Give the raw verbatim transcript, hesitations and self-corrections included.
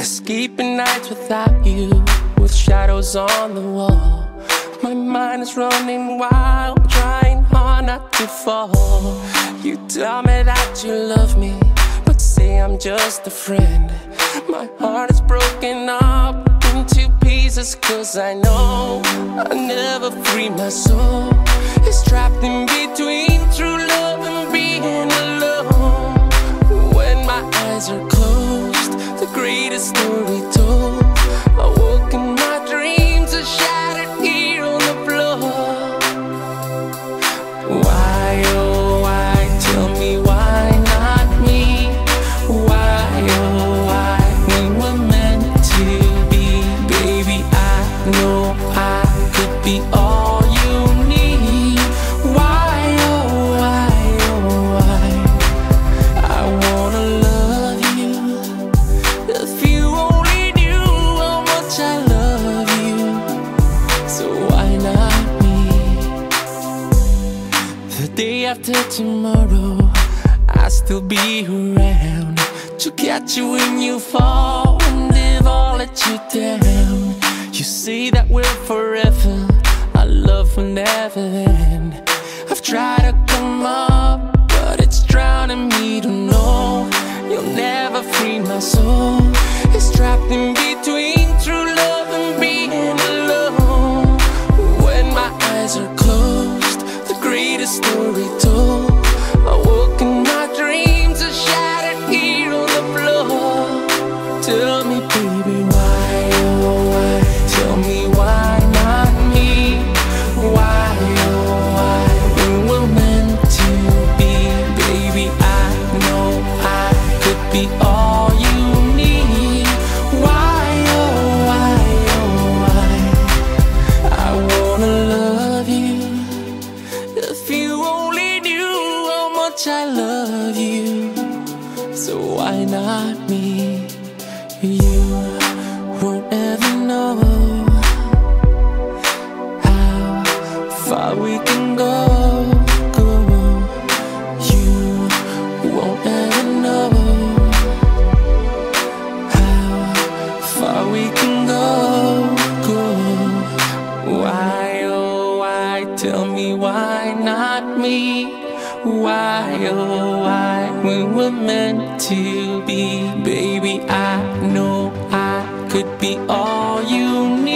Escaping nights without you, with shadows on the wall. My mind is running wild, trying hard not to fall. You tell me that you love me, but say I'm just a friend. My heart is broken up into pieces, cause I know I'll never free my soul. It's trapped in between true love and being alone. When my eyes are closed, the greatest story told. I woke in my dreams, are shattered here on the floor. Why, oh why, tell me why not me? Why, oh why, we were meant to be. Baby, I know I could be all you need. Why, oh why, oh why, I wanna love you. If you only knew how much I love you, so why not me? The day after tomorrow, I'll still be around to catch you when you fall and if I'll let you down. You say that we're forever, our love will never end. I've tried to come up, but it's drowning me to know you'll never free my soul. It's trapped in between true love and being alone. When my eyes are closed, the greatest story told. I woke in my dreams, are shattered here on the floor. Tell me, baby, why, oh why, tell me why not me? Why, oh why, we were meant to be. Baby, I know I could be all you need. Why, oh why, oh why, I wanna love you. If you only knew how much I love you, so why not me? You won't ever know how far we can go, go. You won't ever know how far we can go, go. Why, oh why, tell me why not me? Why, oh why, we were meant to be. Baby, I know I could be all you need.